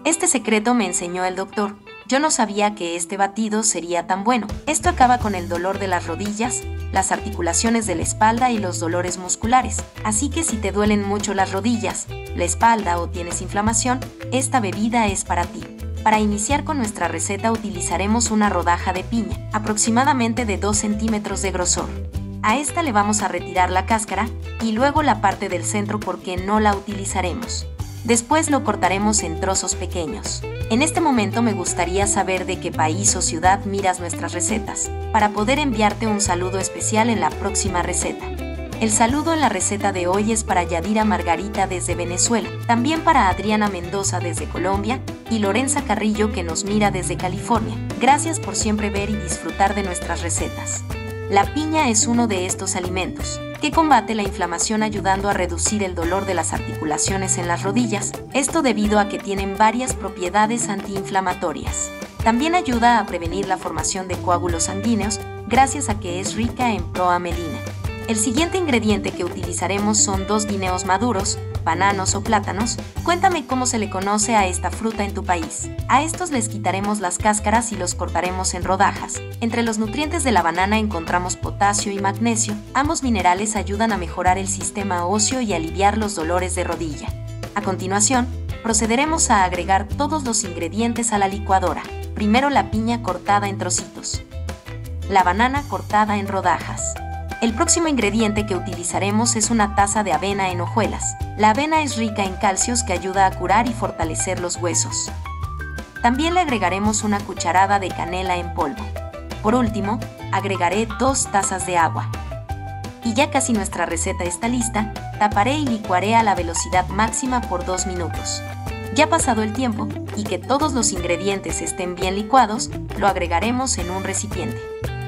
Este secreto me enseñó el doctor. Yo no sabía que este batido sería tan bueno. Esto acaba con el dolor de las rodillas, las articulaciones de la espalda y los dolores musculares. Así que si te duelen mucho las rodillas, la espalda o tienes inflamación, esta bebida es para ti. Para iniciar con nuestra receta utilizaremos una rodaja de piña, aproximadamente de 2 centímetros de grosor. A esta le vamos a retirar la cáscara y luego la parte del centro porque no la utilizaremos. Después lo cortaremos en trozos pequeños. En este momento me gustaría saber de qué país o ciudad miras nuestras recetas, para poder enviarte un saludo especial en la próxima receta. El saludo en la receta de hoy es para Yadira Margarita desde Venezuela, también para Adriana Mendoza desde Colombia y Lorenza Carrillo que nos mira desde California. Gracias por siempre ver y disfrutar de nuestras recetas. La piña es uno de estos alimentos que combate la inflamación ayudando a reducir el dolor de las articulaciones en las rodillas, esto debido a que tienen varias propiedades antiinflamatorias. También ayuda a prevenir la formación de coágulos sanguíneos gracias a que es rica en proamelina. El siguiente ingrediente que utilizaremos son 2 guineos maduros, bananos o plátanos. Cuéntame cómo se le conoce a esta fruta en tu país. A estos les quitaremos las cáscaras y los cortaremos en rodajas. Entre los nutrientes de la banana encontramos potasio y magnesio. Ambos minerales ayudan a mejorar el sistema óseo y aliviar los dolores de rodilla. A continuación, procederemos a agregar todos los ingredientes a la licuadora. Primero la piña cortada en trocitos. La banana cortada en rodajas. El próximo ingrediente que utilizaremos es una taza de avena en hojuelas. La avena es rica en calcios que ayuda a curar y fortalecer los huesos. También le agregaremos una cucharada de canela en polvo. Por último, agregaré 2 tazas de agua. Y ya casi nuestra receta está lista, taparé y licuaré a la velocidad máxima por 2 minutos. Ya pasado el tiempo y que todos los ingredientes estén bien licuados, lo agregaremos en un recipiente.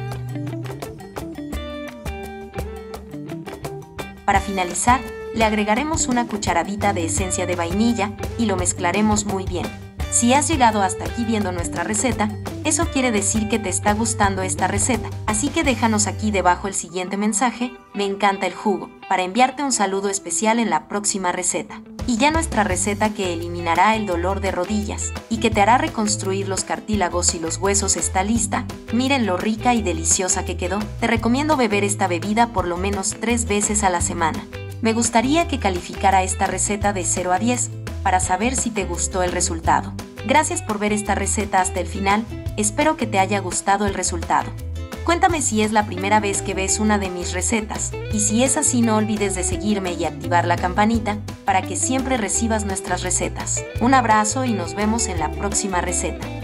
Para finalizar, le agregaremos una cucharadita de esencia de vainilla y lo mezclaremos muy bien. Si has llegado hasta aquí viendo nuestra receta, eso quiere decir que te está gustando esta receta. Así que déjanos aquí debajo el siguiente mensaje: me encanta el jugo, para enviarte un saludo especial en la próxima receta. Y ya nuestra receta que eliminará el dolor de rodillas y que te hará reconstruir los cartílagos y los huesos está lista. Miren lo rica y deliciosa que quedó. Te recomiendo beber esta bebida por lo menos 3 veces a la semana. Me gustaría que calificara esta receta de 0 a 10 para saber si te gustó el resultado. Gracias por ver esta receta hasta el final. Espero que te haya gustado el resultado. Cuéntame si es la primera vez que ves una de mis recetas, y si es así no olvides de seguirme y activar la campanita para que siempre recibas nuestras recetas. Un abrazo y nos vemos en la próxima receta.